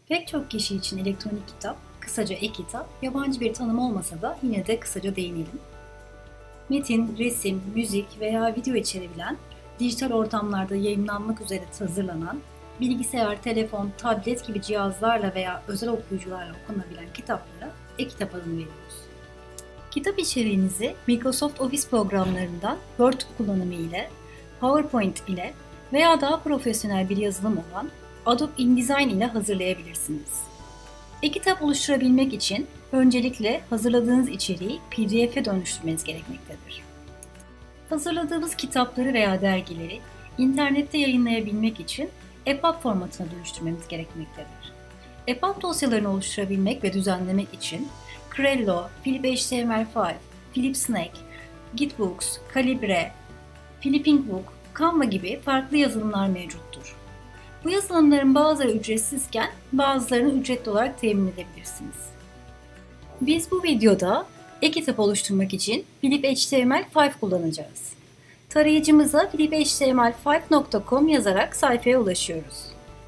Pek çok kişi için elektronik kitap, kısaca e-kitap, yabancı bir tanım olmasa da yine de kısaca değinelim. Metin, resim, müzik veya video içerebilen, dijital ortamlarda yayımlanmak üzere hazırlanan, bilgisayar, telefon, tablet gibi cihazlarla veya özel okuyucularla okunabilen kitaplara e-kitap adını veriyoruz. Kitap içeriğinizi Microsoft Office programlarından Word kullanımı ile, PowerPoint ile veya daha profesyonel bir yazılım olan Adobe InDesign ile hazırlayabilirsiniz. E-kitap oluşturabilmek için öncelikle hazırladığınız içeriği PDF'e dönüştürmeniz gerekmektedir. Hazırladığımız kitapları veya dergileri internette yayınlayabilmek için EPUB formatına dönüştürmemiz gerekmektedir. EPUB dosyalarını oluşturabilmek ve düzenlemek için Crello, Philip HTML5, Philip Snake, Gitbooks, Calibre, Flipping Book, Canva gibi farklı yazılımlar mevcuttur. Bu yazılımların bazıları ücretsizken bazılarını ücretli olarak temin edebilirsiniz. Biz bu videoda e-kitap oluşturmak için Philip HTML5 kullanacağız. Tarayıcımıza philiphtml5.com yazarak sayfaya ulaşıyoruz.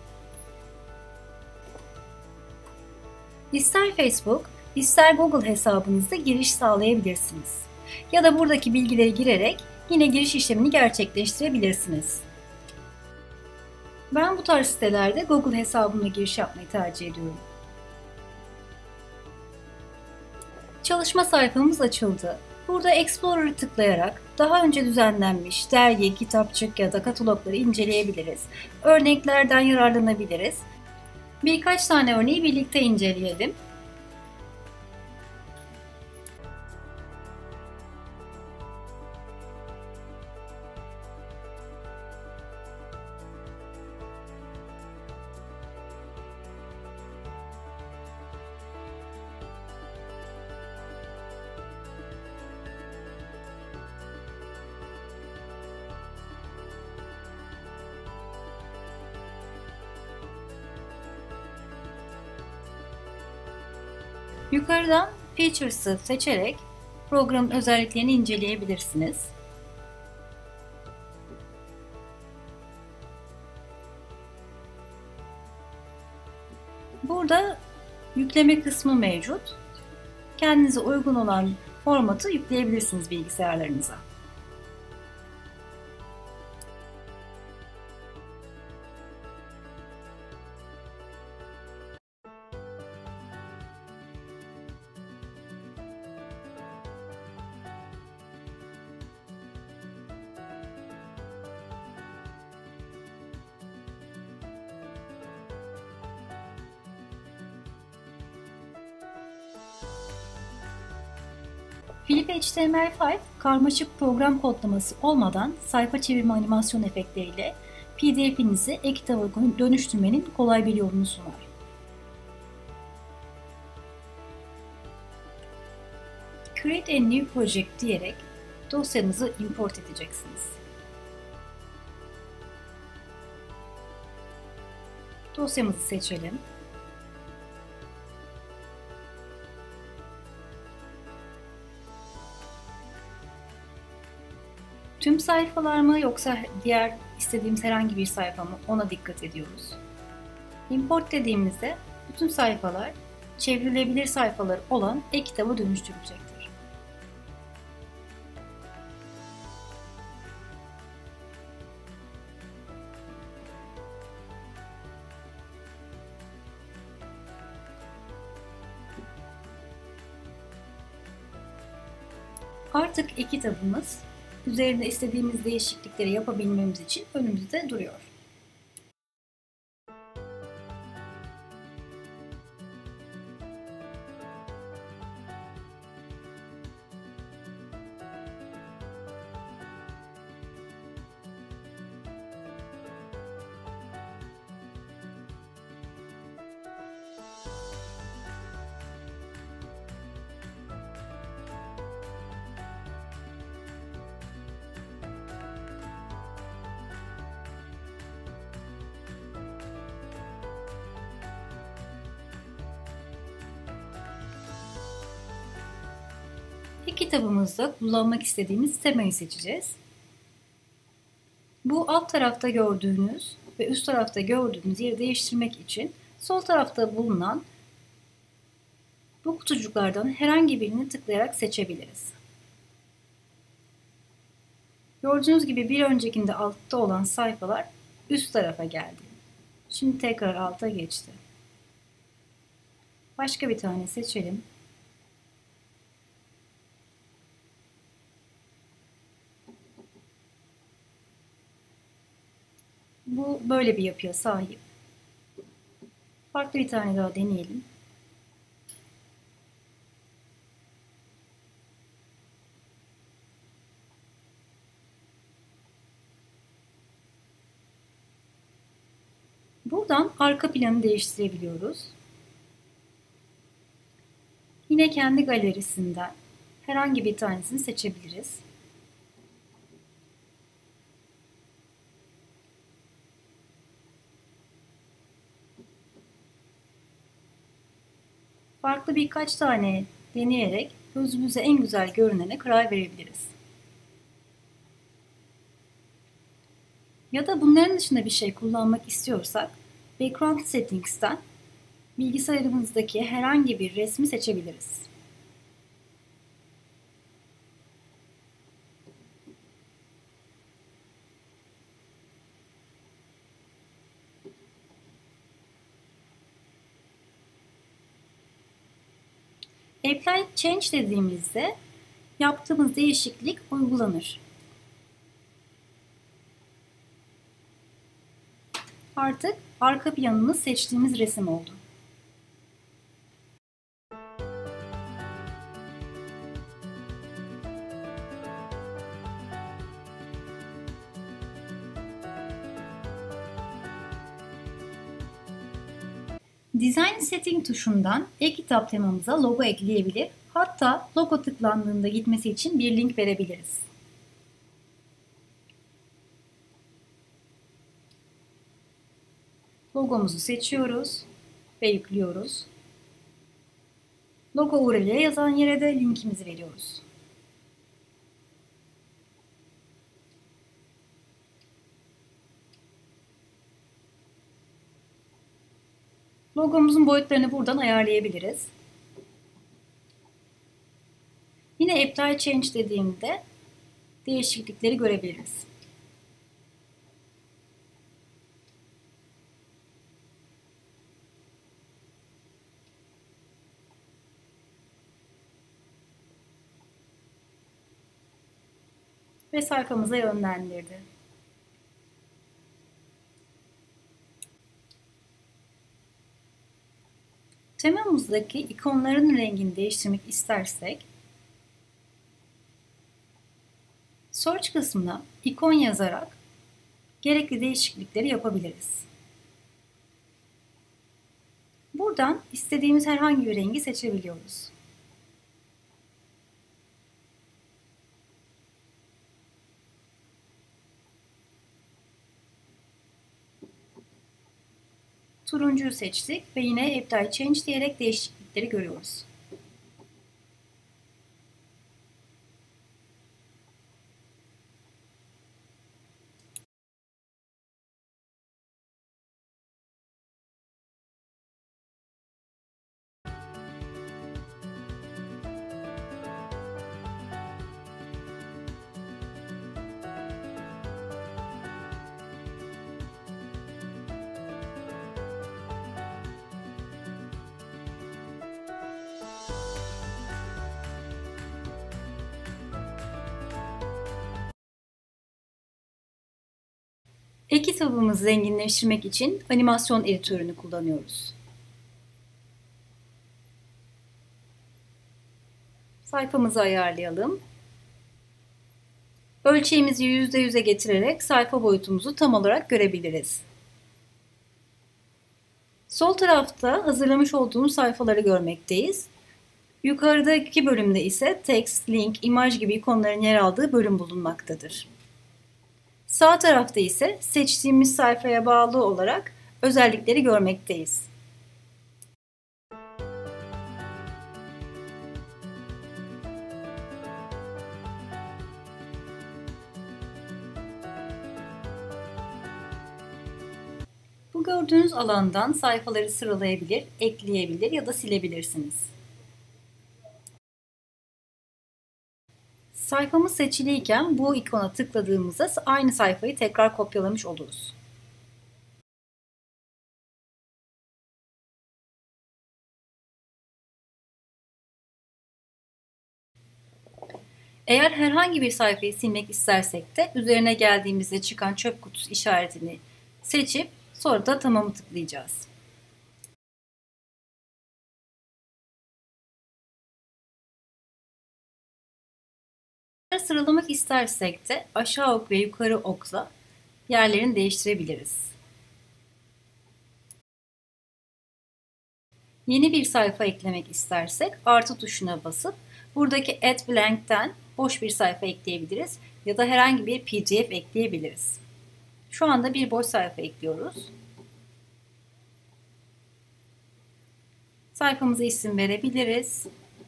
İster Facebook, ister Google hesabınızda giriş sağlayabilirsiniz. Ya da buradaki bilgileri girerek yine giriş işlemini gerçekleştirebilirsiniz. Ben bu tarz sitelerde Google hesabımla giriş yapmayı tercih ediyorum. Çalışma sayfamız açıldı. Burada Explorer'ı tıklayarak daha önce düzenlenmiş dergi, kitapçık ya da katalogları inceleyebiliriz. Örneklerden yararlanabiliriz. Birkaç tane örneği birlikte inceleyelim. Yukarıdan Features'ı seçerek programın özelliklerini inceleyebilirsiniz. Burada yükleme kısmı mevcut. Kendinize uygun olan formatı yükleyebilirsiniz bilgisayarlarınıza. Philip HTML5 karmaşık program kodlaması olmadan sayfa çevirme animasyon efektleriyle PDF'inizi e-kitaba dönüştürmenin kolay bir yolunu sunar. Create a new project diyerek dosyanızı import edeceksiniz. Dosyamızı seçelim. Tüm sayfalar mı yoksa diğer istediğimiz herhangi bir sayfa mı ona dikkat ediyoruz. Import dediğimizde bütün sayfalar çevrilebilir sayfalar olan e-kitaba dönüştürülecektir. Artık e-kitabımız üzerinde istediğimiz değişiklikleri yapabilmemiz için önümüzde duruyor. E-kitabımızda kullanmak istediğimiz temayı seçeceğiz. Bu alt tarafta gördüğünüz ve üst tarafta gördüğünüz yeri değiştirmek için Sol tarafta bulunan bu kutucuklardan herhangi birini tıklayarak seçebiliriz. Gördüğünüz gibi bir öncekinde altta olan sayfalar üst tarafa geldi. Şimdi tekrar alta geçti. Başka bir tane seçelim. Bu böyle bir yapıya sahip. Farklı bir tane daha deneyelim. Buradan arka planı değiştirebiliyoruz. Yine kendi galerisinden herhangi bir tanesini seçebiliriz. Farklı birkaç tane deneyerek gözümüze en güzel görünene karar verebiliriz. Ya da bunların dışında bir şey kullanmak istiyorsak Background Settings'ten bilgisayarımızdaki herhangi bir resmi seçebiliriz. Apply Change dediğimizde yaptığımız değişiklik uygulanır. Artık arka planımız seçtiğimiz resim oldu. Design Setting tuşundan e-kitap temamıza logo ekleyebilir, hatta logo tıklandığında gitmesi için bir link verebiliriz. Logomuzu seçiyoruz ve yüklüyoruz. Logo URL'ye yazan yere de linkimizi veriyoruz. Logomuzun boyutlarını buradan ayarlayabiliriz. Yine Apply Change dediğimde değişiklikleri görebiliriz. Ve sayfamıza yönlendirdi. Temamızdaki ikonların rengini değiştirmek istersek, Search kısmına ikon yazarak gerekli değişiklikleri yapabiliriz. Buradan istediğimiz herhangi bir rengi seçebiliyoruz. Turuncuyu seçtik ve yine Apply Change diyerek değişiklikleri görüyoruz. E-kitabımızı zenginleştirmek için animasyon editörünü kullanıyoruz. Sayfamızı ayarlayalım. Ölçeğimizi %100'e getirerek sayfa boyutumuzu tam olarak görebiliriz. Sol tarafta hazırlamış olduğumuz sayfaları görmekteyiz. Yukarıdaki bölümde ise text, link, imaj gibi ikonların yer aldığı bölüm bulunmaktadır. Sağ tarafta ise seçtiğimiz sayfaya bağlı olarak özellikleri görmekteyiz. Bu Bu gördüğünüz alandan sayfaları sıralayabilir, ekleyebilir ya da silebilirsiniz. Sayfamız seçiliyken bu ikona tıkladığımızda aynı sayfayı tekrar kopyalamış oluruz. Eğer herhangi bir sayfayı silmek istersek de üzerine geldiğimizde çıkan çöp kutusu işaretini seçip sonra da tamamı tıklayacağız. Sıralamak istersek de aşağı ok ve yukarı okla yerlerini değiştirebiliriz. Yeni bir sayfa eklemek istersek artı tuşuna basıp buradaki Add Blank'ten boş bir sayfa ekleyebiliriz ya da herhangi bir PDF ekleyebiliriz. Şu anda bir boş sayfa ekliyoruz. Sayfamıza isim verebiliriz.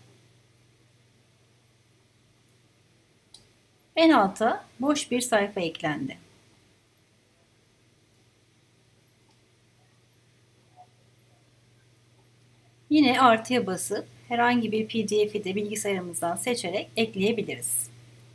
En alta boş bir sayfa eklendi. Yine artıya basıp herhangi bir PDF'i de bilgisayarımızdan seçerek ekleyebiliriz.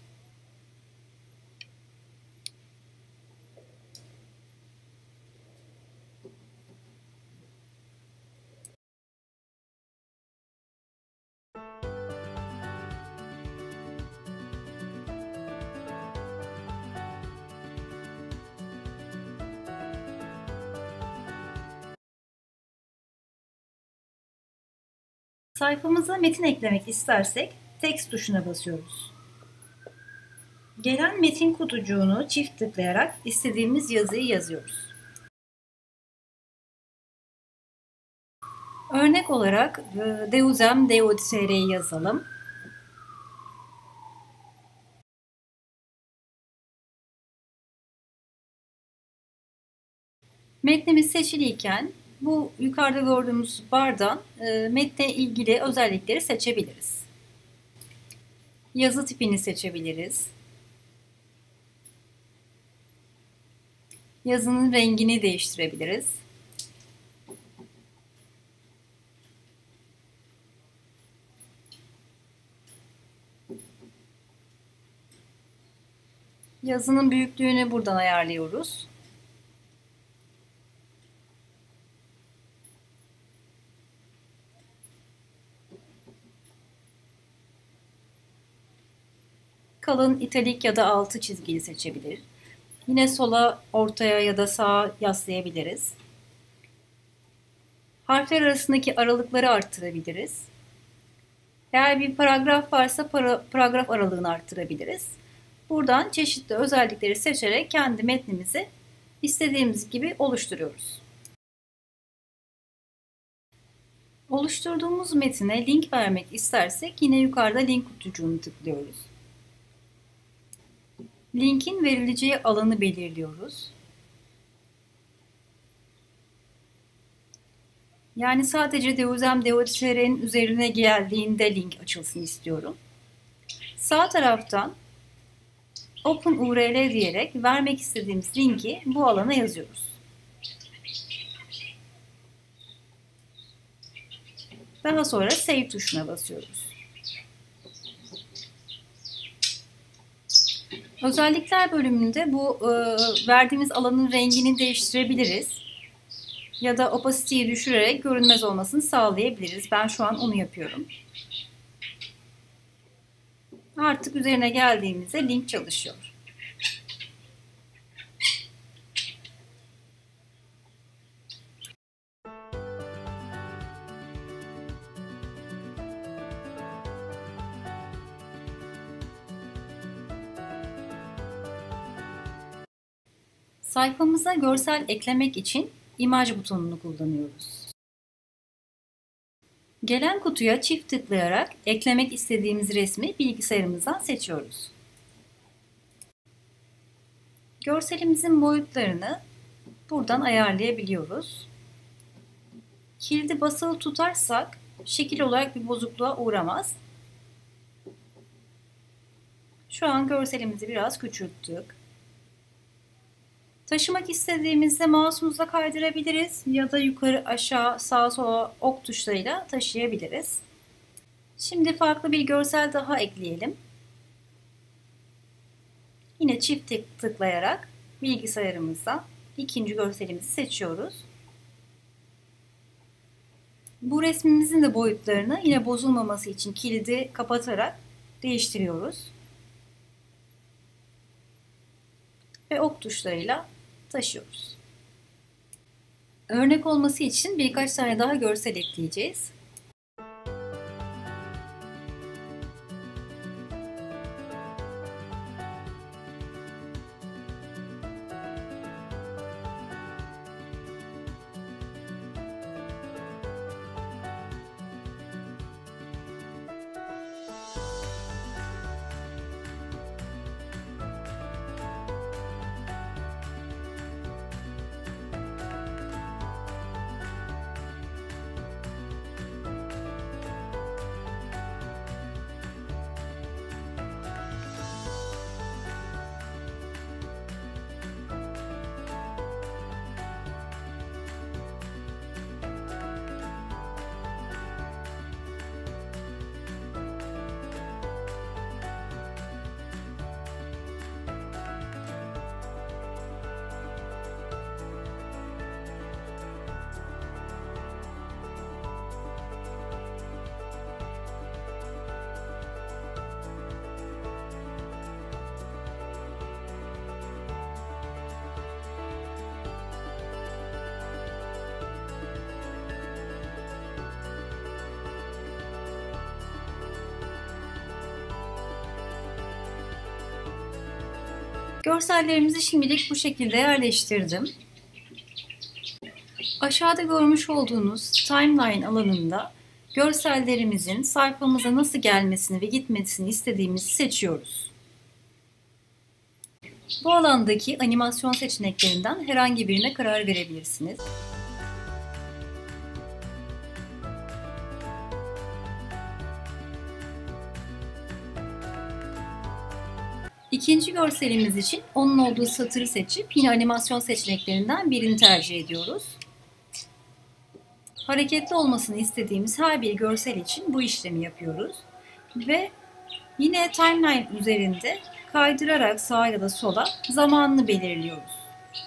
Sayfamıza metin eklemek istersek text tuşuna basıyoruz. Gelen metin kutucuğunu çift tıklayarak istediğimiz yazıyı yazıyoruz. Örnek olarak Deuzem Deodicere yazalım. Metnimiz seçiliyken bu yukarıda gördüğümüz bardan metne ilgili özellikleri seçebiliriz. Yazı tipini seçebiliriz. Yazının rengini değiştirebiliriz. Yazının büyüklüğünü buradan ayarlıyoruz. Kalın, italik ya da altı çizgili seçebilir. Yine sola, ortaya ya da sağa yaslayabiliriz. Harfler arasındaki aralıkları arttırabiliriz. Eğer bir paragraf varsa paragraf aralığını arttırabiliriz. Buradan çeşitli özellikleri seçerek kendi metnimizi istediğimiz gibi oluşturuyoruz. Oluşturduğumuz metine link vermek istersek yine yukarıda link kutucuğunu tıklıyoruz. Linkin verileceği alanı belirliyoruz. Yani sadece Deuzem Deodicere'nin üzerine geldiğinde link açılsın istiyorum. Sağ taraftan Open URL diyerek vermek istediğimiz linki bu alana yazıyoruz. Daha sonra Save tuşuna basıyoruz. Özellikler bölümünde bu verdiğimiz alanın rengini değiştirebiliriz. Ya da opacity'yi düşürerek görünmez olmasını sağlayabiliriz. Ben şu an onu yapıyorum. Artık üzerine geldiğimizde link çalışıyor. Sayfamıza görsel eklemek için imaj butonunu kullanıyoruz. Gelen kutuya çift tıklayarak eklemek istediğimiz resmi bilgisayarımızdan seçiyoruz. Görselimizin boyutlarını buradan ayarlayabiliyoruz. Kilidi basılı tutarsak şekil olarak bir bozukluğa uğramaz. Şu an görselimizi biraz küçülttük. Taşımak istediğimizde mouse'umuzla kaydırabiliriz ya da yukarı aşağı sağa sola ok tuşlarıyla taşıyabiliriz. Şimdi farklı bir görsel daha ekleyelim. Yine çift tıklayarak bilgisayarımızdan ikinci görselimizi seçiyoruz. Bu resmimizin de boyutlarını yine bozulmaması için kilidi kapatarak değiştiriyoruz. Ve ok tuşlarıyla taşıyoruz. Örnek olması için birkaç tane daha görsel ekleyeceğiz. Görsellerimizi şimdilik bu şekilde yerleştirdim. Aşağıda görmüş olduğunuz timeline alanında görsellerimizin sayfamıza nasıl gelmesini ve gitmesini istediğimizi seçiyoruz. Bu alandaki animasyon seçeneklerinden herhangi birine karar verebilirsiniz. İkinci görselimiz için onun olduğu satırı seçip yine animasyon seçeneklerinden birini tercih ediyoruz. Hareketli olmasını istediğimiz her bir görsel için bu işlemi yapıyoruz. Ve yine timeline üzerinde kaydırarak sağa ya da sola zamanını belirliyoruz.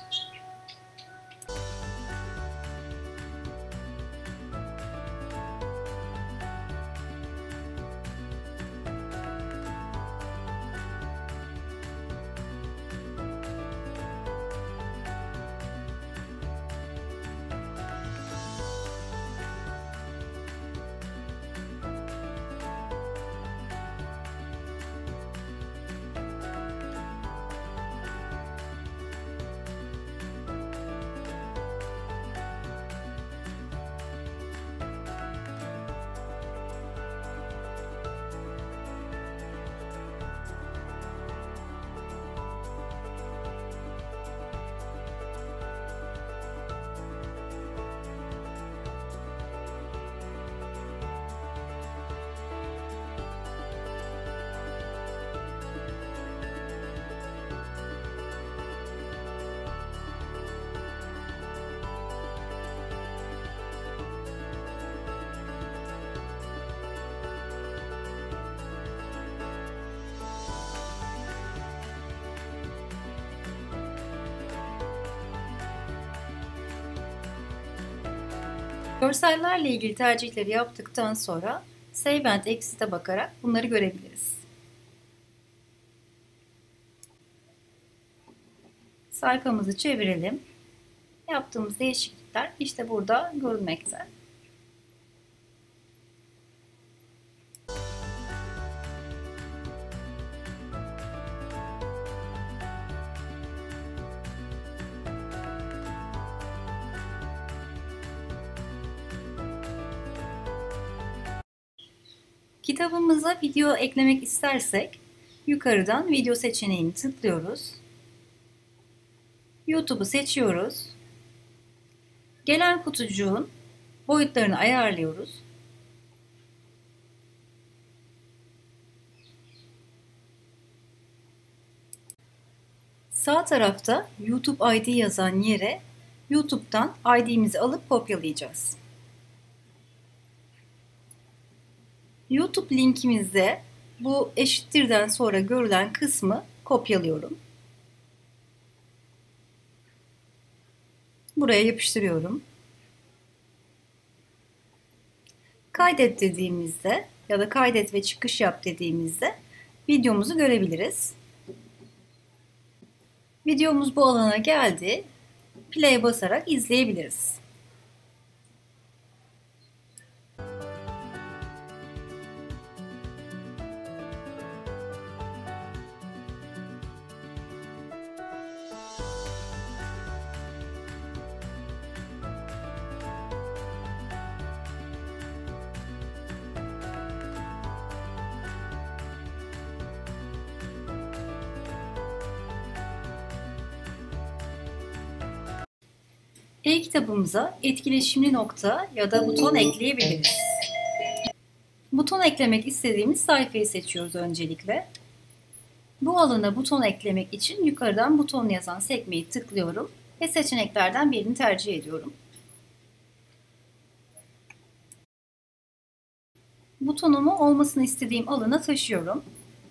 Görsellerle ilgili tercihleri yaptıktan sonra Save and Exit'e bakarak bunları görebiliriz. Sayfamızı çevirelim. Yaptığımız değişiklikler işte burada görülmekte. Kitabımıza video eklemek istersek yukarıdan video seçeneğini tıklıyoruz. YouTube'u seçiyoruz. Gelen kutucuğun boyutlarını ayarlıyoruz. Sağ tarafta YouTube ID yazan yere YouTube'dan ID'mizi alıp kopyalayacağız. YouTube linkimizde bu eşittirden sonra görülen kısmı kopyalıyorum. Buraya yapıştırıyorum. Kaydet dediğimizde ya da kaydet ve çıkış yap dediğimizde videomuzu görebiliriz. Videomuz bu alana geldi. Play'e basarak izleyebiliriz. E-kitabımıza etkileşimli nokta ya da buton ekleyebiliriz. Buton eklemek istediğimiz sayfayı seçiyoruz öncelikle. Bu alana buton eklemek için yukarıdan buton yazan sekmeyi tıklıyorum ve seçeneklerden birini tercih ediyorum. Butonumu olmasını istediğim alana taşıyorum.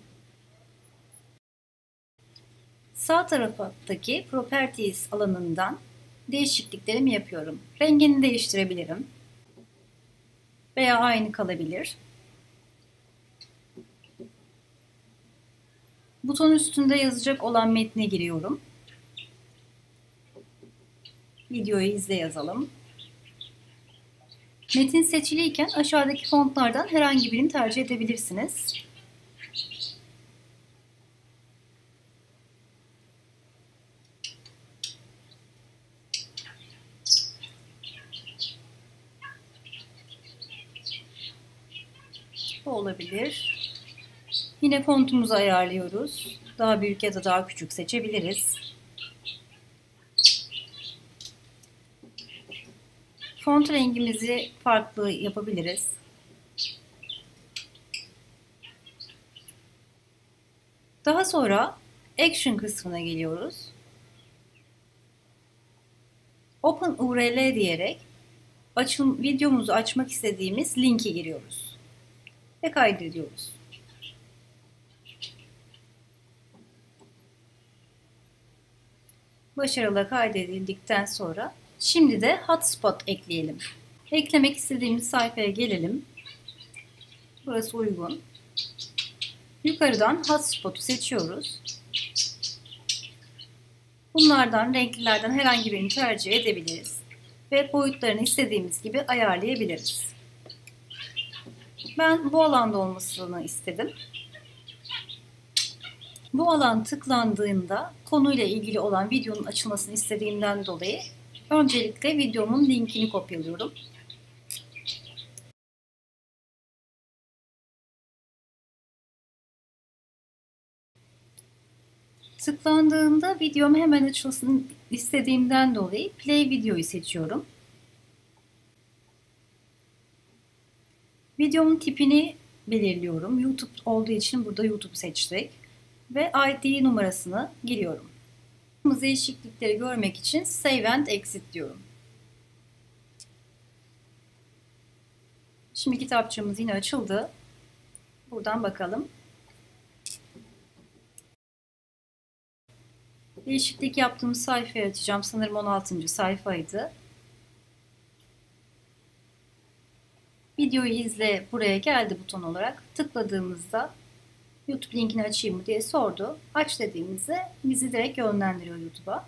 Sağ taraftaki Properties alanından değişikliklerimi yapıyorum. Rengini değiştirebilirim veya aynı kalabilir. Buton üstünde yazacak olan metne giriyorum. Videoyu izle yazalım. Metin seçiliyken aşağıdaki fontlardan herhangi birini tercih edebilirsiniz. Bu olabilir. Yine fontumuzu ayarlıyoruz. Daha büyük ya da daha küçük seçebiliriz. Font rengimizi farklı yapabiliriz. Daha sonra Action kısmına geliyoruz. Open URL diyerek videomuzu açmak istediğimiz linki giriyoruz ve kaydediyoruz. Başarıyla kaydedildikten sonra şimdi de hotspot ekleyelim. Eklemek istediğimiz sayfaya gelelim. Burası uygun. Yukarıdan hotspot'u seçiyoruz. Bunlardan, renklilerden herhangi birini tercih edebiliriz ve boyutlarını istediğimiz gibi ayarlayabiliriz. Ben bu alanda olmasını istedim. Bu alan tıklandığında konuyla ilgili olan videonun açılmasını istediğimden dolayı öncelikle videomun linkini kopyalıyorum. Tıklandığında videom hemen açılsın istediğimden dolayı Play videoyu seçiyorum. Videomun tipini belirliyorum. YouTube olduğu için burada YouTube seçtik. Ve ID numarasını giriyorum. Değişiklikleri görmek için Save and Exit diyorum. Şimdi kitapçığımız yine açıldı. Buradan bakalım. Değişiklik yaptığımız sayfayı açacağım. Sanırım 16. sayfaydı. Videoyu izle buraya geldi buton olarak. Tıkladığımızda YouTube linkini açayım mı diye sordu. Aç dediğimizde bizi direkt yönlendiriyor YouTube'a.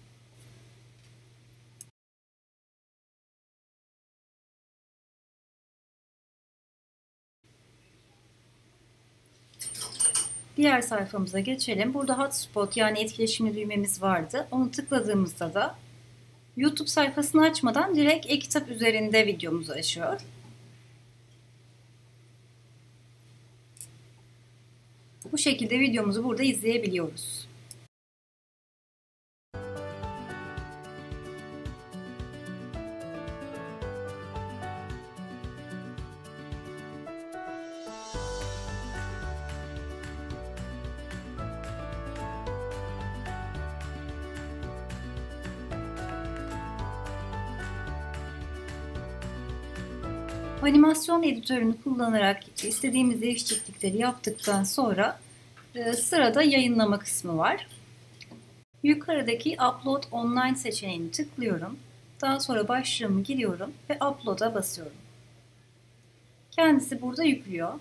Diğer sayfamıza geçelim. Burada hotspot yani etkileşimli düğmemiz vardı. Onu tıkladığımızda da YouTube sayfasını açmadan direkt e-kitap üzerinde videomuzu açıyor. Bu şekilde videomuzu burada izleyebiliyoruz. Animasyon editörünü kullanarak istediğimiz değişiklikleri yaptıktan sonra sırada yayınlama kısmı var. Yukarıdaki Upload Online seçeneğini tıklıyorum. Daha sonra başlığımı giriyorum ve Upload'a basıyorum. Kendisi burada yüklüyor.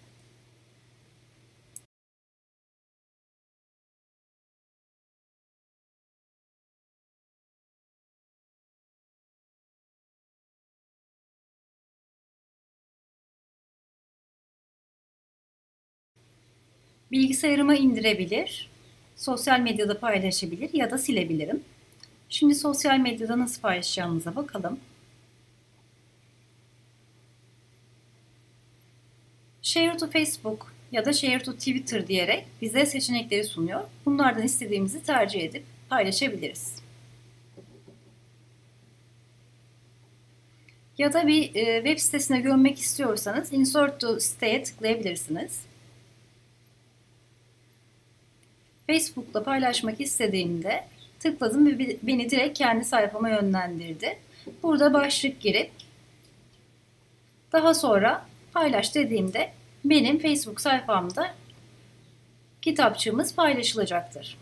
Bilgisayarıma indirebilir, sosyal medyada paylaşabilir ya da silebilirim. Şimdi sosyal medyada nasıl paylaşacağımıza bakalım. Share to Facebook ya da Share to Twitter diyerek bize seçenekleri sunuyor. Bunlardan istediğimizi tercih edip paylaşabiliriz. Ya da bir web sitesine gömmek istiyorsanız Insert to siteye tıklayabilirsiniz. Facebook'la paylaşmak istediğimde tıkladım ve beni direkt kendi sayfama yönlendirdi. Burada başlık girip daha sonra paylaş dediğimde benim Facebook sayfamda kitapçığımız paylaşılacaktır.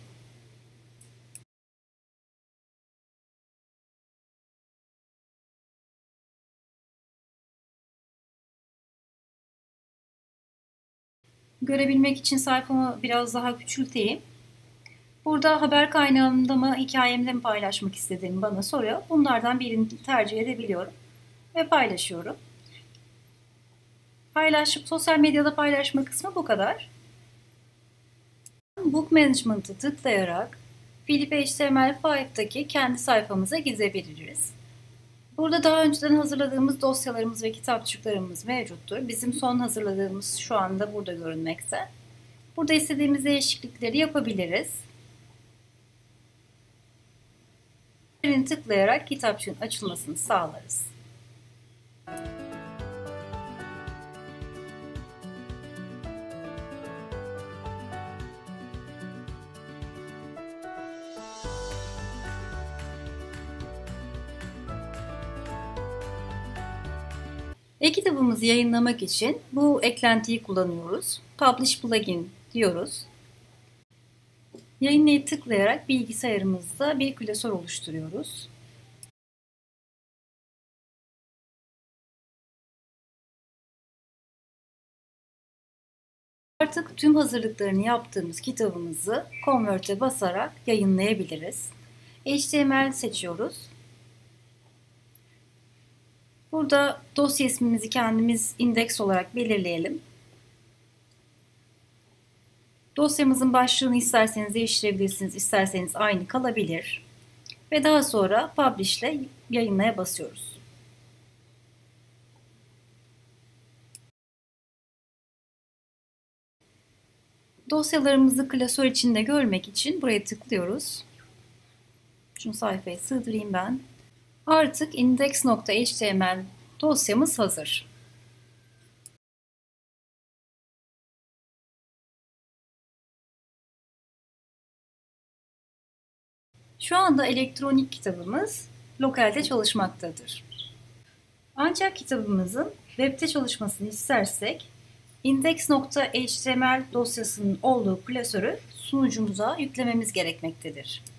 Görebilmek için sayfamı biraz daha küçülteyim. Burada haber kaynağımda mı, hikayemde mi paylaşmak istediğimi bana soruyor. Bunlardan birini tercih edebiliyorum ve paylaşıyorum. Sosyal medyada paylaşma kısmı bu kadar. Book Management'ı tıklayarak Philip HTML5'daki kendi sayfamıza gidebiliriz. Burada daha önceden hazırladığımız dosyalarımız ve kitapçıklarımız mevcuttur. Bizim son hazırladığımız şu anda burada görünmekte. Burada istediğimiz değişiklikleri yapabiliriz. Birini tıklayarak kitapçığın açılmasını sağlarız. E-kitabımızı yayınlamak için bu eklentiyi kullanıyoruz. Publish Plugin diyoruz. Yayınlayı tıklayarak bilgisayarımızda bir klasör oluşturuyoruz. Artık tüm hazırlıklarını yaptığımız kitabımızı Convert'e basarak yayınlayabiliriz. HTML seçiyoruz. Burada dosya ismimizi kendimiz indeks olarak belirleyelim. Dosyamızın başlığını isterseniz değiştirebilirsiniz, isterseniz aynı kalabilir. Ve daha sonra Publish ile yayınlaya basıyoruz. Dosyalarımızı klasör içinde görmek için buraya tıklıyoruz. Şunu sayfaya sığdırayım ben. Artık index.html dosyamız hazır. Şu anda elektronik kitabımız lokalde çalışmaktadır. Ancak kitabımızın web'te çalışmasını istersek index.html dosyasının olduğu klasörü sunucumuza yüklememiz gerekmektedir.